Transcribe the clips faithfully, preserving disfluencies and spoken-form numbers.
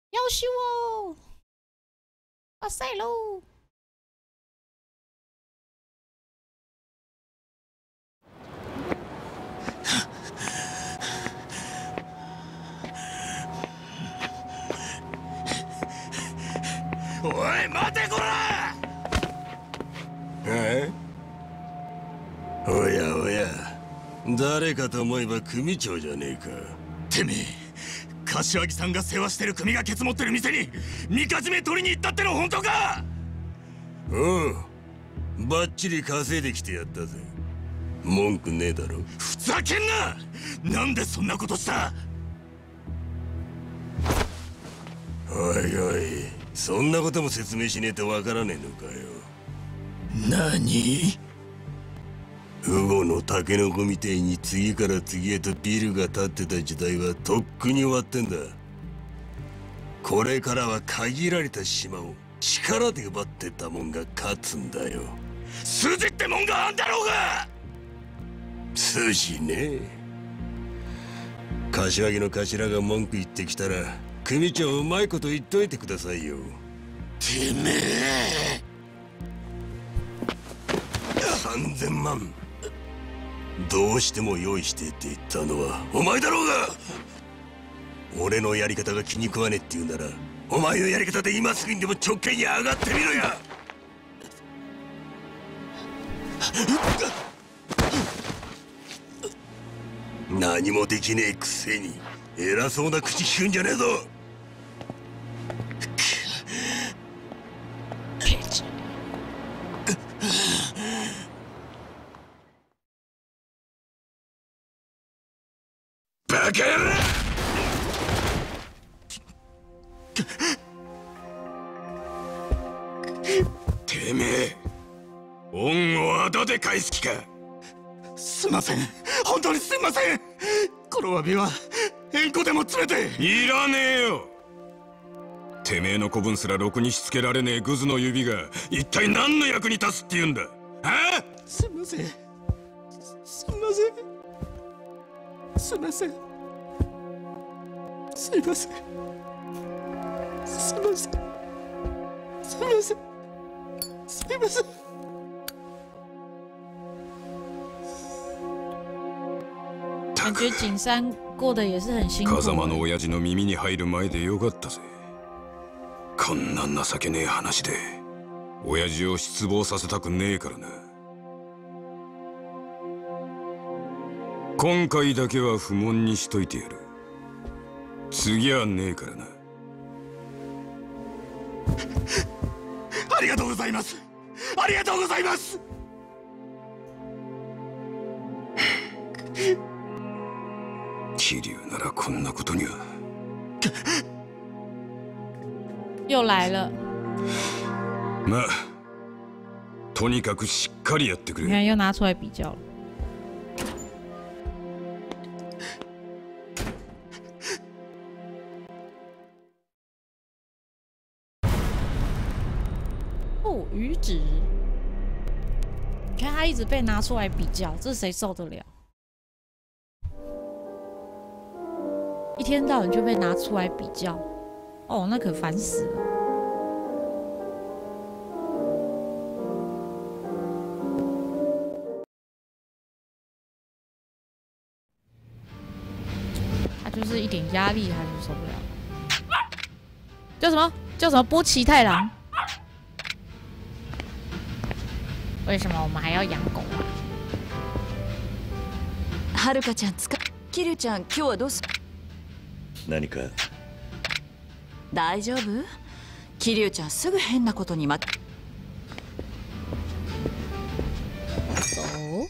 要修哦！哇塞喽！ おい待てこら！え？おやおや、誰かと思えば組長じゃねえか。てめえ、柏木さんが世話してる組がケツ持ってる店にみかじめ取りに行ったっての本当か？おう、バッチリ稼いできてやったぜ。文句ねえだろ。ふざけんな！なんでそんなことした？おいおい、そんなことも説明しねえとわからねえのかよ。何？ウゴのタケノコみてえに次から次へとビルが建ってた時代はとっくに終わってんだ。これからは限られた島を力で奪ってたもんが勝つんだよ。筋ってもんがあんだろうが！筋ねえ。柏木の頭が文句言ってきたら組長うまいこと言っといてくださいよ。てめえさんぜんまんどうしても用意してって言ったのはお前だろうが。俺のやり方が気に食わねえって言うならお前のやり方で今すぐにでも直径に上がってみろや。何もできねえくせに偉そうな口聞くんじゃねえぞ。バカ野郎！てめえ恩をあだで返す気か？すいません、本当にすいません。この詫びは縁故でも詰めて。いらねえよ。てめえの子分すらろくにしつけられねえグズの指が一体何の役に立つって言うんだ。ああ、すいません、すいません、すいません、すいません、すいません、すいません、すいません。 感觉景山过得也是很辛苦。 風間の親父の耳に入る前でよかったぜ。こんな情けねえ話で親父を失望させたくねえからな。今回だけは不問にしといてやる。次はねえからな。ありがとうございます。ありがとうございます。桐生ならこんなことには。 又来了。 まあ、とにかくしっかりやってくれ。 你看又拿出来比较了。哦，鱼子，你看他一直被拿出来比较，这谁受得了？一天到晚就被拿出来比较，哦，那可烦死了。他就是一点压力他就受不了。叫什么？叫什么？波奇太郎？为什么我们还要养狗啊？ はるかちゃん、つか、キリュウちゃん、今日はどうす？ 何か大丈夫？キリュウちゃんすぐ変なことにま。 走。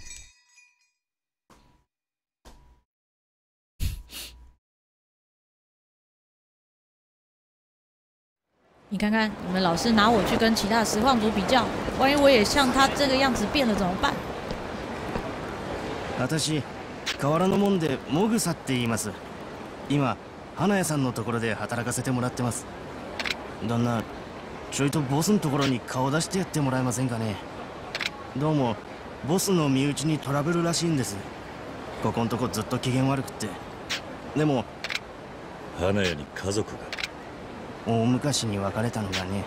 你看看，你们老是拿我去跟其他实况组比较，万一我也像他这个样子变了怎么办？ 私、河原のもんでモグサって言います。今、花屋さんのところで働かせてもらってます。旦那、ちょいとボスのところに顔出してやってもらえませんかね。どうも、ボスの身内にトラブルらしいんです。ここんとこずっと機嫌悪くって。でも、 花屋に家族が。 大昔に別れたのがね。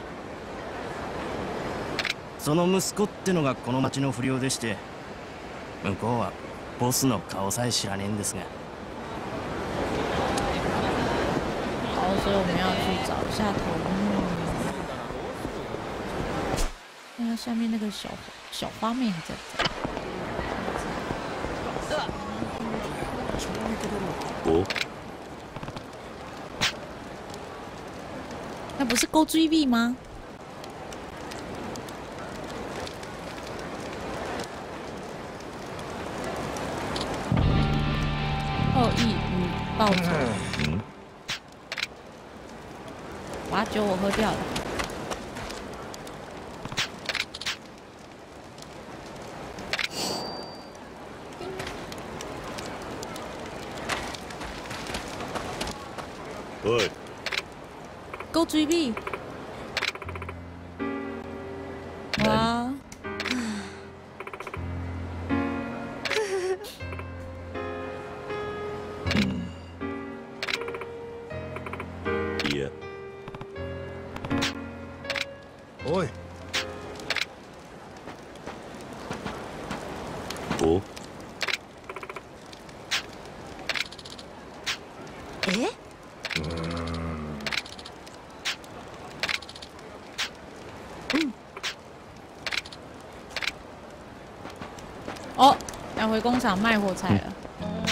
その息子ってのがこの町の不良でして、向こうはボスの顔さえ知らねえんですが。 好，所以我们要去找一下头目。看看下面那个小小花妹还在不在？ お那不是勾追币吗？后羿与暴走。 嗯把酒我喝掉了。 おい勾追币。哇！ いやおいおえ哦，要回工厂卖火柴了。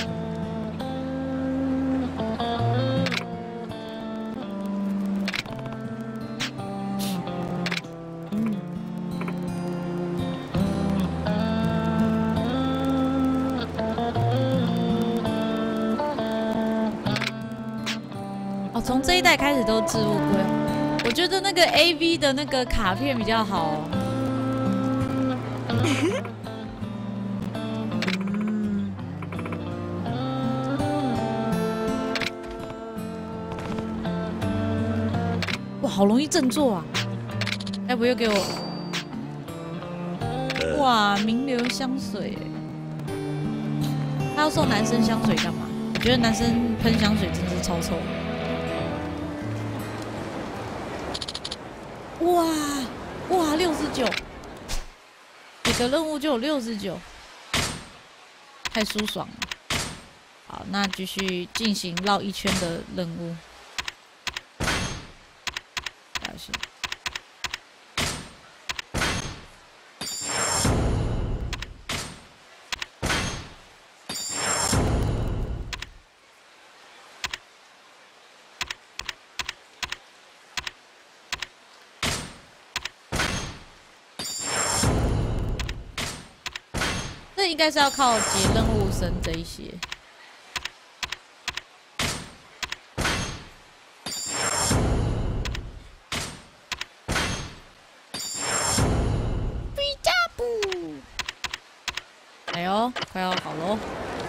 哦，从这一代开始都置物柜，我觉得那个 A V 的那个卡片比较好哦。哇，好容易振作啊！该不会又给我哇名流香水？他要送男生香水干嘛？我觉得男生喷香水真是超臭。哇哇，六十九，每个任务就有六十九，太舒爽了。好，那继续进行绕一圈的任务。小心。这应该是要靠解任务生这一些。比加布，哎呦，快要好喽！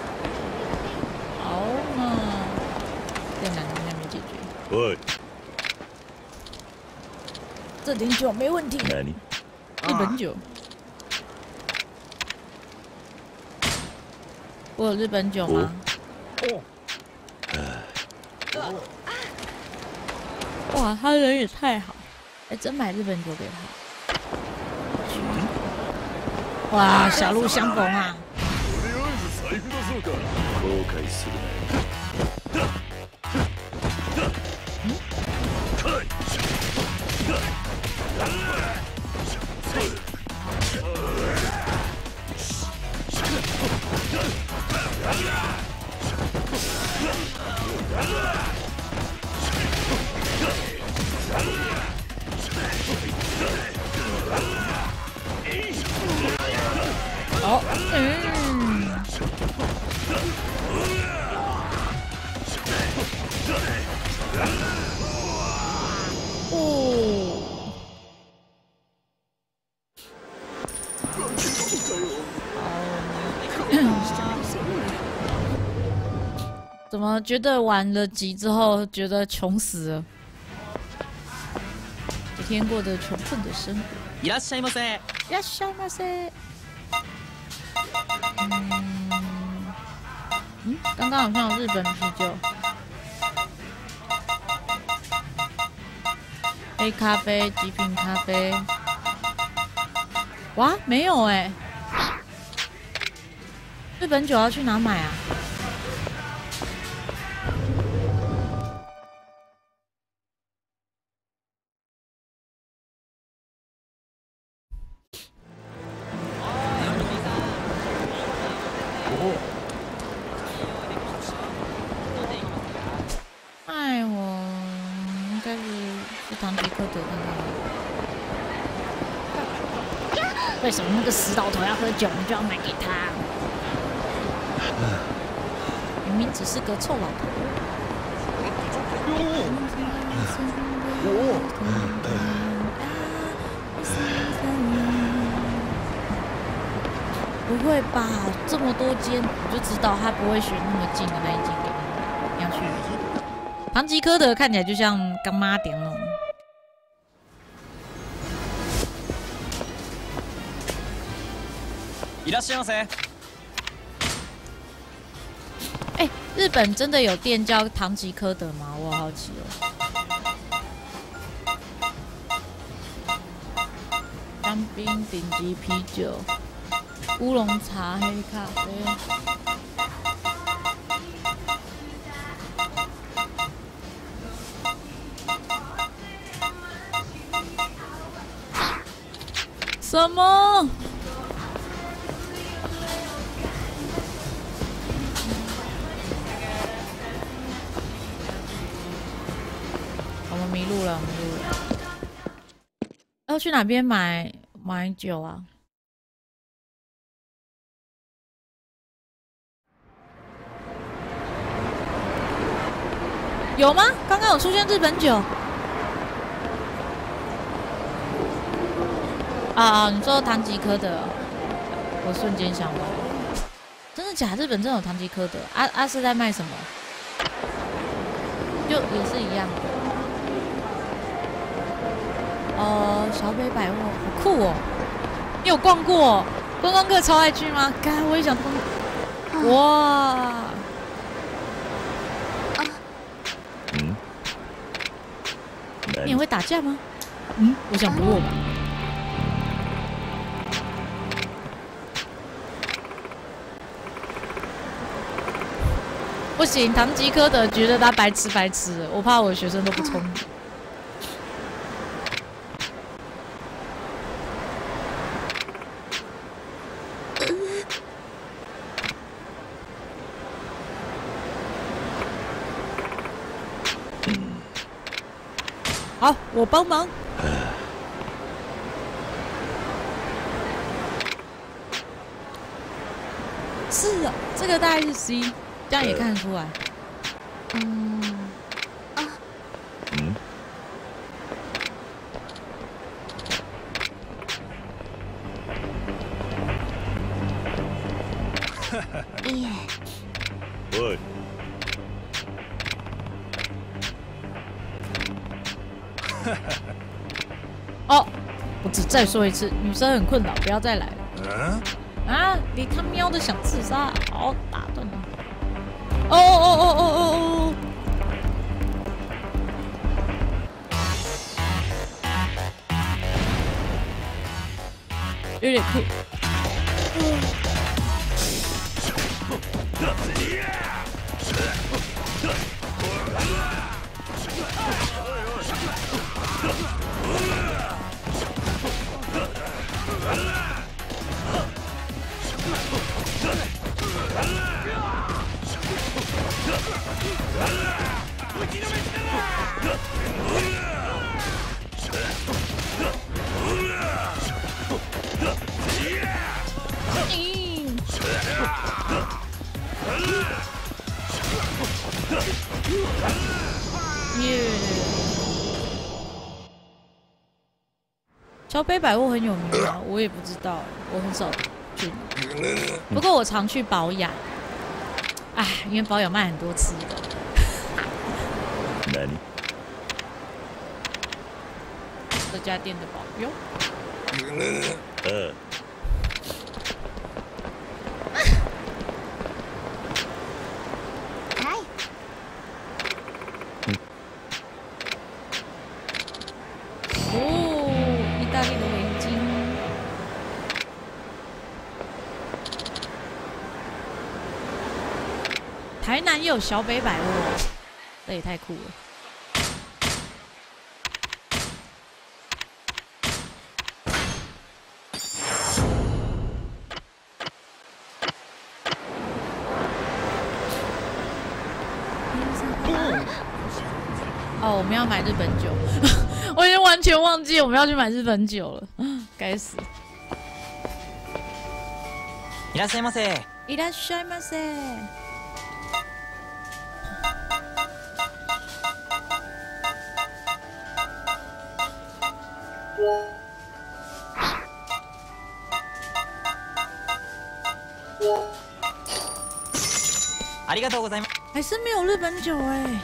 好嘛，这个难题还没解决。 おい这点酒没问题。 何日本酒。我有日本酒吗？哇，他人也太好，还真买日本酒给他。哇，狭路相逢啊！ 後悔するなよ哦，嗯。哦。怎么觉得玩了集之后觉得穷死了？每天过着穷困的生活。 いらっしゃいませ。 いらっしゃいませ。嗯，嗯，刚刚好像有日本啤酒。 黑咖啡、极品咖啡。哇，没有哎、欸。日本酒要去哪买啊？哎，我应该是去唐吉诃德看看。为什么那个死老头要喝酒，你就要买给他？明明只是个臭老头。不会吧？这么多间，我就知道他不会选那么近的那一间给你。你要去唐吉诃德，看起来就像干妈店那种。 いらっしゃいませ。 哎、欸，日本真的有店叫唐吉诃德吗？我好奇哦。香槟顶级啤酒。乌龙茶、黑咖啡。什么？我们迷路了，迷路了。要去哪边买买酒啊？有吗？刚刚有出现日本酒啊！你说唐吉诃德，我瞬间想到，真的假的？日本真的有唐吉诃德？阿、啊、阿、啊、是在卖什么？就也是一样的。哦、呃，小北百货好酷哦！你有逛过？观光客超爱去吗？干，我也想逛。哇！你也会打架吗？嗯，我想不过吧。不行，唐吉诃德觉得他白痴白痴，我怕我的学生都不聪明。好，我帮忙。是啊，这个大概是 C， 这样也看得出来。嗯。啊。嗯。 耶。喂。 哦，我只再说一次，女生很困扰，不要再来了。嗯？啊，你他喵的想自杀，好打断了。哦哦哦哦哦哦！有点酷。嗯桥北百货很有名吗？我也不知道，我很少去。不过我常去宝雅，哎，因为宝雅卖很多吃的。 哪里？ 这家店的保镖。 呃。 台南也有小北百货，这也太酷了。哦，我们要买日本酒，我已经完全忘记我们要去买日本酒了，该死！ いらっしゃいませ。 いらっしゃいませ。 ありがとうございます。 还是没有日本酒哎、欸。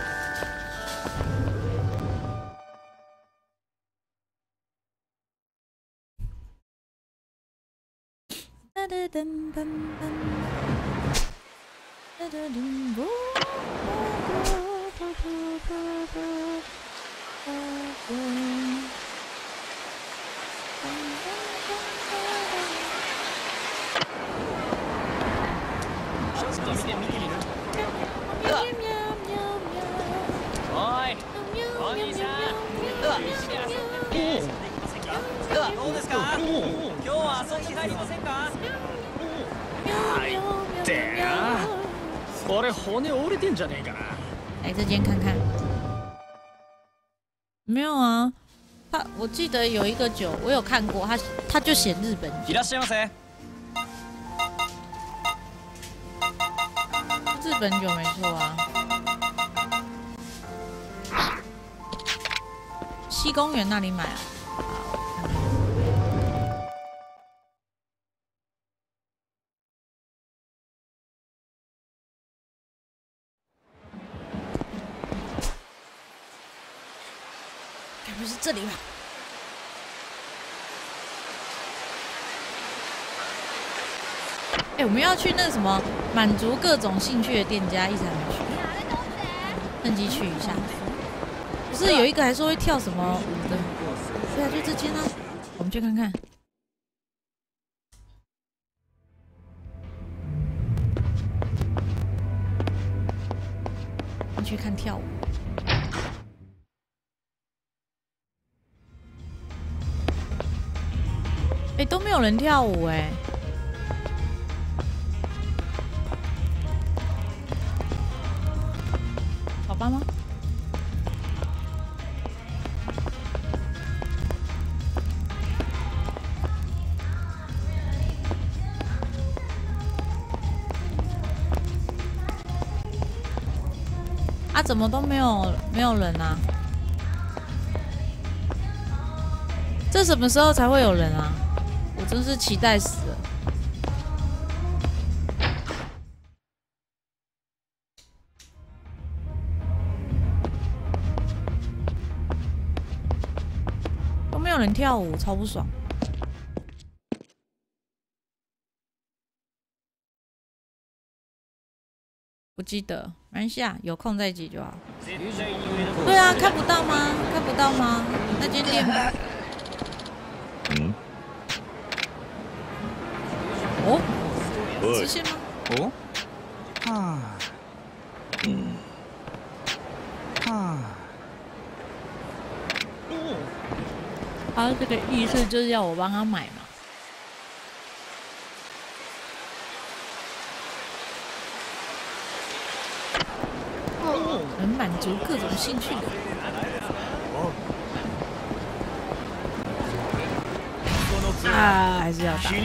どうですか？今日は遊びに入りませんか？ 入ってや。これ骨折れてんじゃねえかな。 来这间看看。没有啊，他我记得有一个酒，我有看过，他他就写日本酒。 いらっしゃいませ。 日本酒没错啊。西公园那里买啊。该不是这里吧？哎、欸，我们要去那什么满足各种兴趣的店家，一直还没去，趁机去一下。不是有一个还说会跳什么舞的？对啊，就这间啊，我们去看看。我们去看跳舞。哎、欸，都没有人跳舞哎、欸。好吧吗？啊，怎么都没有没有人啊？这什么时候才会有人啊？我真是期待死了。都没有人跳舞，超不爽。不记得，没关系啊，有空再挤就好。对啊，看不到吗？看不到吗？那间店。 嗯。 哦，直线吗？ 哦。啊。 嗯。 啊。 他这个意思就是要我帮他买嘛。能满足各种兴趣的。啊，还是要打。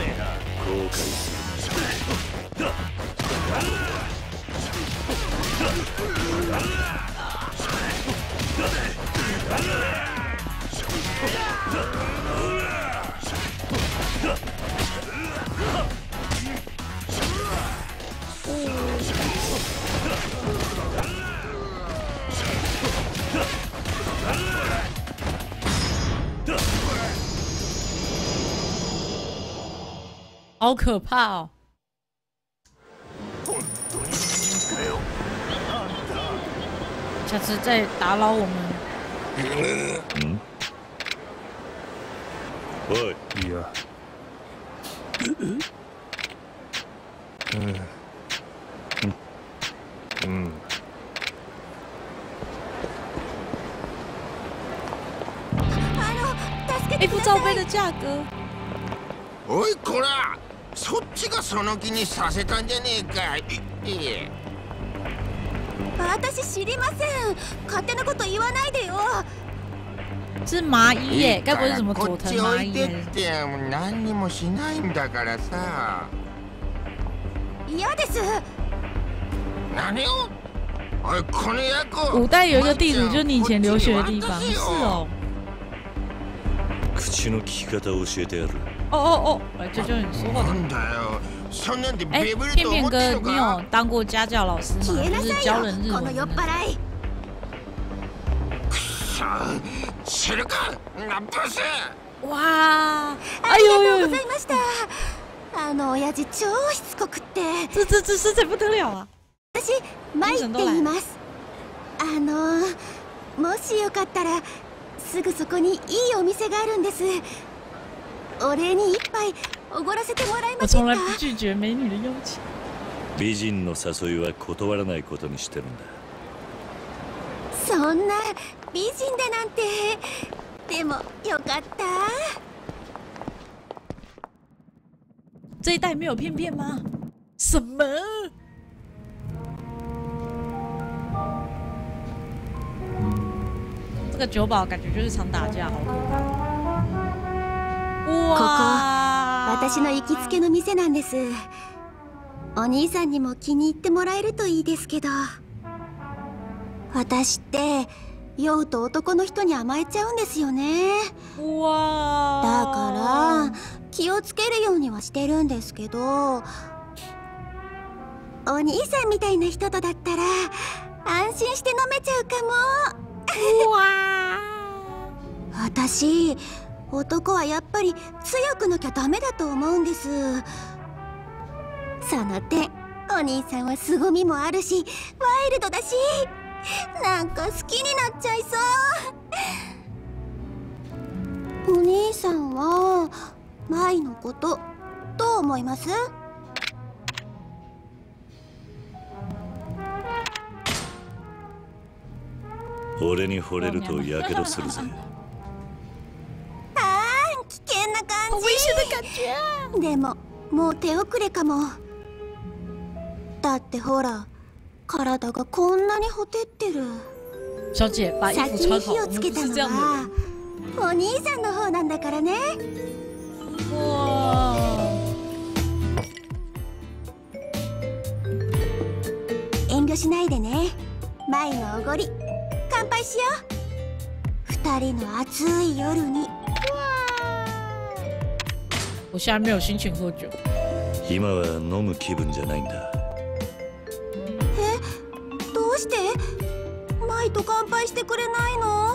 好可怕哦！下次再打扰我们。 嗯。喂。 いや。 嗯。 罩杯的价格。 おいこら、そっちがその気にさせたんじゃねえか。いいえ。 私知りません。勝手なこと言わないでよ。 是蚂蚁耶，该不会是什么こ佐藤っち置蚂蚁いてっ耶？ て何にもしないんだからさ。 嫌です。 何を？おいこの野郎。 古代有一个地主，就是你以前留学的地方。是哦。 口の利き方を教えてやる。 哦哦哦，来救救你说话的。 なんだよ。そんなんで哎， ベブル片と思って片哥，你んのか？ 有当过家教老师吗？ 消えな就是さいよ教人日この酔っ文的那种。 払い。 さあ、知るか、ナッパス。 哇！ あ哎りがとう呦呦ござ！いました。あの親父超しつこくって。 这这这实在不得了啊！ 私マイって言います。あのもしよかったらすぐそこにいいお店があるんです。お礼に一杯おごらせてもらえ我ませんか？ 从来不拒绝美女的邀请。 美人の誘いは断らないことにしてるんだ。 そんな美人だなんて。でもよかった。 这一代没有片片吗？什么？这个酒保感觉就是常打架，好可怕！哇！ 私の行きつけの店なんです。お兄さんにも気に入ってもらえるといいですけど。私って酔うと男の人に甘えちゃうんですよね。 哇！ だから気をつけるようにはしてるんですけど、お兄さんみたいな人とだったら安心して飲めちゃうかも。 哇！ 私男はやっぱり強くなきゃダメだと思うんです。その点お兄さんは凄みもあるしワイルドだし、なんか好きになっちゃいそう。お兄さんは舞のことどう思います？ 俺に惚れるとやけどするぜ。 ああ、危険な感じ。でももう手遅れかも。だってほら体がこんなにほてってる。 小姐把衣服先に穿好， 火を我们不つけたの是这样的は人。 お兄さんの方なんだからね。 哇！ 遠慮しないでね。舞のおごり乾杯しよう。二人の暑い夜に。 我现在没有心情喝酒。 今は飲む気分じゃないんだ。 え、どうして舞と乾杯してくれないの？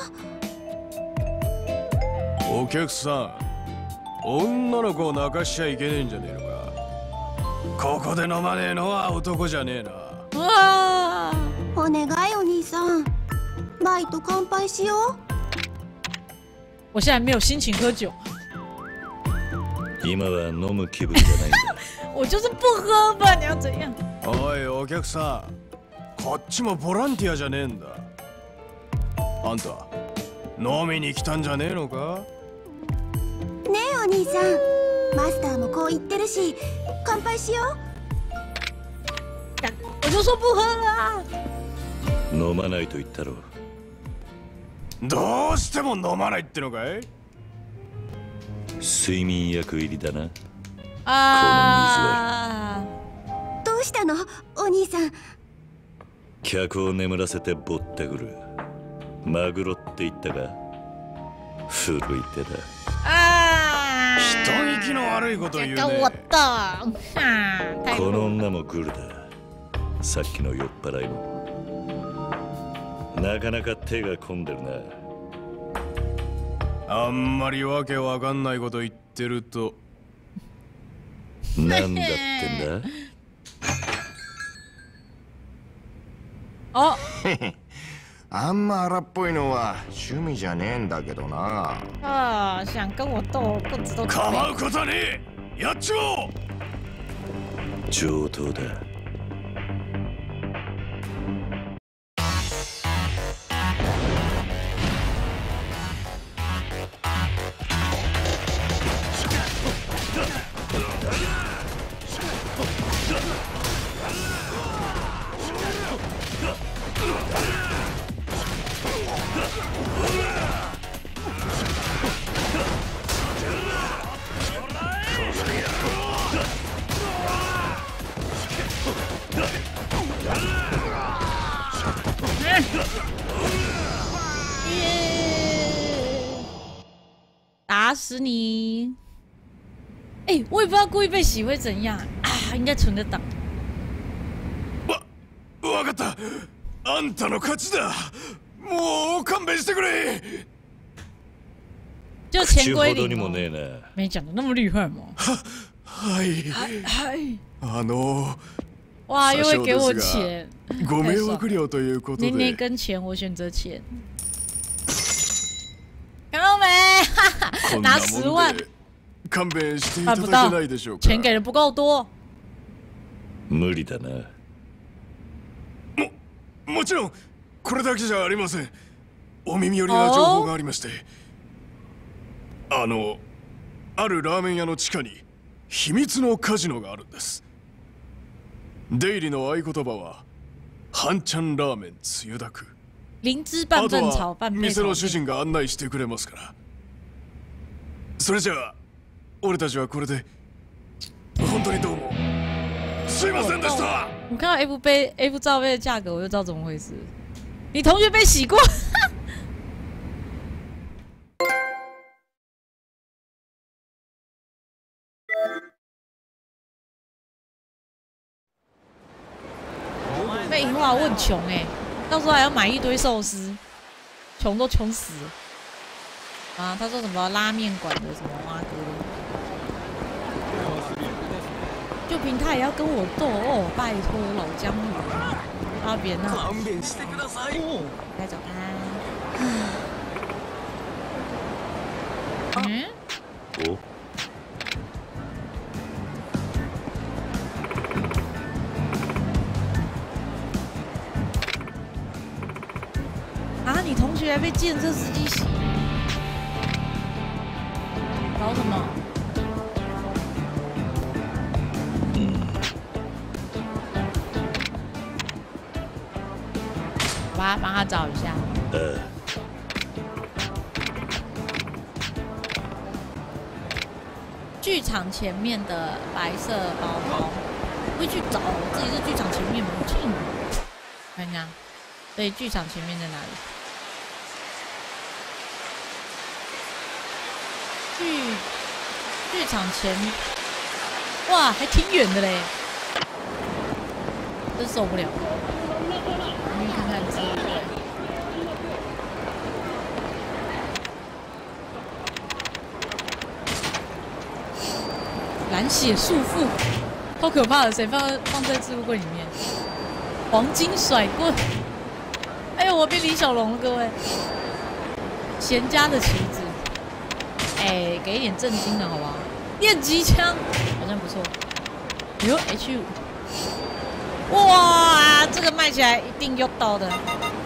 お客さん、女の子を泣かしちゃいけねえんじゃねえのか。ここで飲まねえのは男じゃねえな。 哇！ お願いお兄さん、舞と乾杯しよう。 我现在没有心情喝酒。 今は飲む気分じゃないんだ。 我就是不喝吧，你要怎样？ おいお客さん、こっちもボランティアじゃねえんだ。あんた飲みに来たんじゃねえのか？ ねえお兄さん、マスターもこう言ってるし乾杯しよう。 我就说不喝了啊！ 飲まないと言ったろ。 どうしても飲まないってのかい？ 睡眠薬入りだな。 啊！ どうしたのお兄さん？ 客を眠らせてぼったくる。マグロって言ったか？古い手だ。 啊！ 人聞きの悪いこと言う这个ね。 我的，哈，太この女もグルだ。さっきの酔っ払いも。なかなか手が込んでるな。 あんまりわけわかんないこと言ってると。 なんだってんだ？ 哦， あんま荒っぽいのは趣味じゃねえんだけどな。 啊，想跟我斗，不知道。 構うことはねえ。やっちまおう。 上等だ。 死你！哎、欸，我也不知道故意被洗会怎样啊，应该存得档。 わ、わかった。あんたの勝ちだ。もう勘弁してくれ。 就潜归零、 哦。 没讲的那么厉害嘛。 はい。 はい。 あの。 哇，又会给我钱。 ご迷惑料ということで。 年年跟钱，我选择钱。看到没？拿十万。 勘弁していただけないでしょうか。 钱给的不够多。 無理だな。 も、もちろんこれだけじゃありません。お耳寄りな情報がありまして、あのあるラーメン屋の地下に秘密のカジノがあるんです。出入りの合言葉は半ちゃんラーメンつゆだく。 灵芝拌粉炒拌店の主人が案内してくれますから。それじゃあ俺たちはこれで本当にどうもすいませんでした。 我看到 F 杯 F 罩杯的价格，我就知道怎么回事。你同学被洗过？废话，我很穷哎、欸，到时候还要买一堆寿司，穷都穷死了。啊，他说什么拉面馆的什么阿哥的，就凭他也要跟我斗哦，拜托老江湖，啊别闹，来找他。嗯？哦。啊！你同学还被计程车司机洗，搞什么？好吧，帮他找一下。呃。剧场前面的白色包包，会去找，自己是剧场前面，不进。看一下，对，剧场前面在哪里？剧剧场前，哇，还挺远的嘞，真受不了。我们看看资料。蓝血束缚，好可怕的！谁放放在置物柜里面？黄金甩棍，哎呦，我变李小龙了，各位。贤家的棋子。哎，给一点震惊的好不好？电击枪好像不错。哟 ，H 五，哇，这个卖起来一定要到的。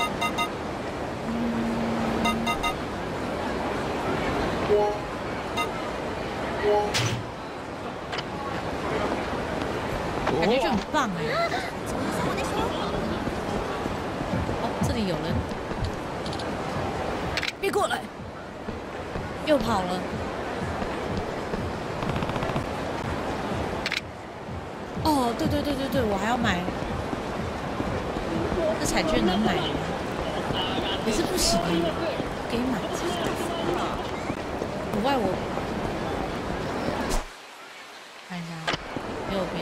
感觉就很棒哎。哦，这里有人，别过来。又跑了。哦，对对对对对，我还要买。这彩券能买吗？也是不行，不给买。不怪我。看一下右边。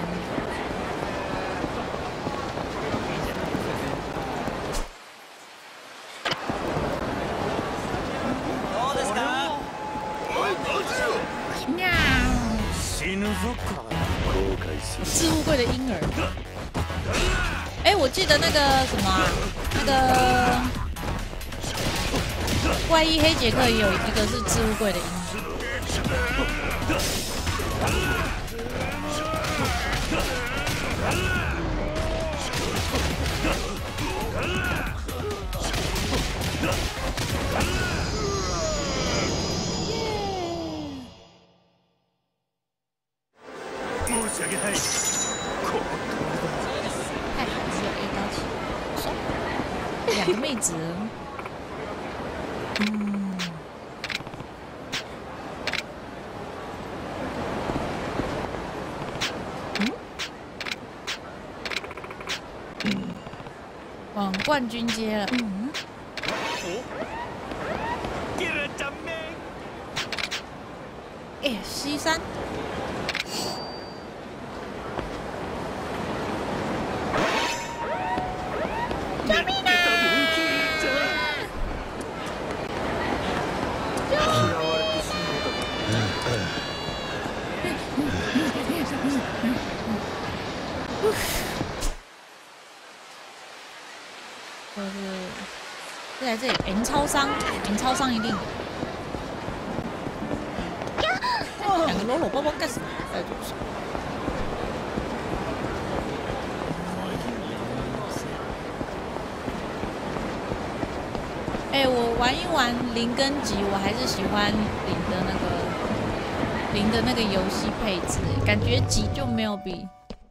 置物柜的婴儿，哎、欸，我记得那个什么、啊，那个怪医黑杰克也有一个是置物柜的婴儿。两个妹子，嗯，嗯，往冠军街了，嗯。 哎，C 三。救命啊！就是就在这里，银超商，银超商一定。两个搂搂抱抱干什么？在路上。哎、欸，我玩一玩零跟级，我还是喜欢零的那个零的那个游戏配置，感觉级就没有比。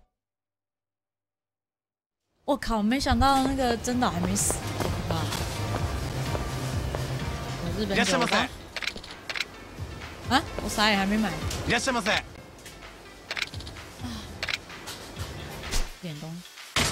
我靠！没想到那个真岛还没死啊！我日本酒吧啊，我啥也还没买。 いらっしゃいませ。 点东西。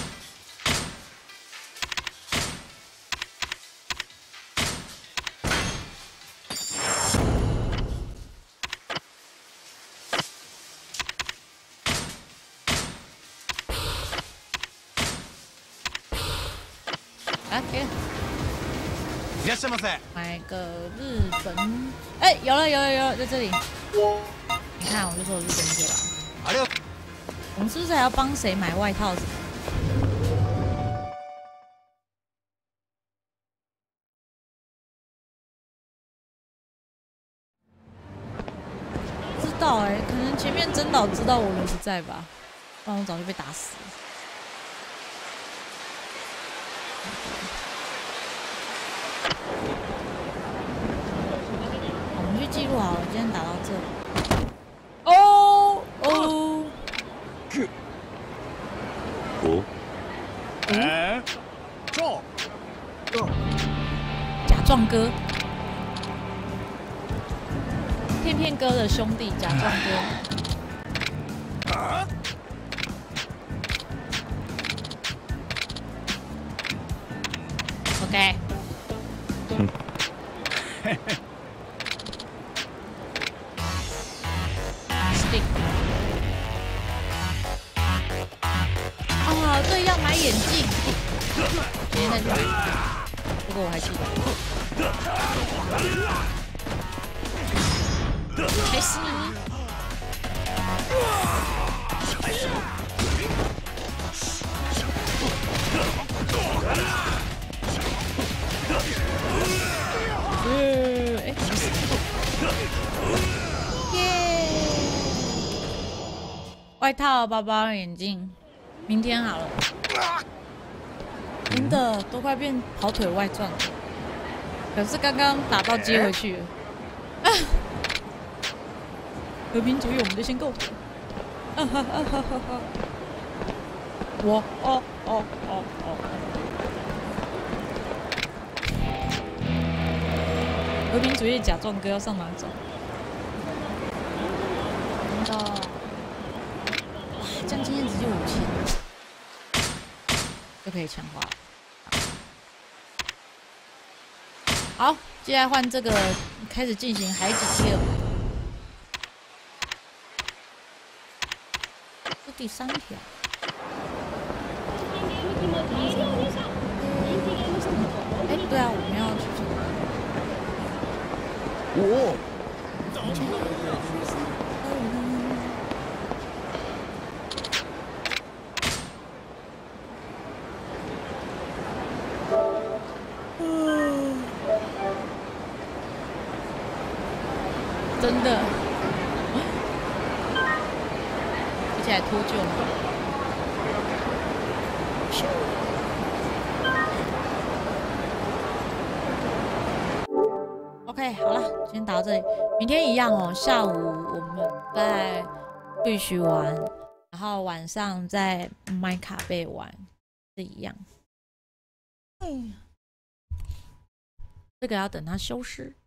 啊，给。 いらっしゃいませ。 买个日本，哎、欸，有了有了有了，在这里。你看，我就说我日本酒吧。 あれ。 我们是不是还要帮谁买外套？不知道哎、欸，可能前面真岛知道我们不在吧，不然我早就被打死了。我们去记录好了，今天打到这里。哦哦。 哦。 哎，撞！ 甲状哥，片片哥的兄弟甲状哥。 啊！ OK。 嗯。 Stick。啊，对，要买眼镜。今天再去买。这个我还记得。开始。呃，哎，耶！外套、包包、眼镜，明天好了。真的都快变跑腿外传了，可是刚刚打到接回去了。啊！和平主义我们就先够。啊哈哈哈哈哈！我哦哦哦哦。 和平主义甲状哥要上哪走？真的，哇，这样今天直接五千，就可以强化了。好，接下来换这个开始进行海景第二排，这第三条。哎，对啊，我们要去这个。 哦， 真的，而且还脱臼了。 OK， 好了，今天打到这里，明天一样哦。下午我们在必须玩，然后晚上在麦卡贝玩，是一样。嗯，这个要等它消失。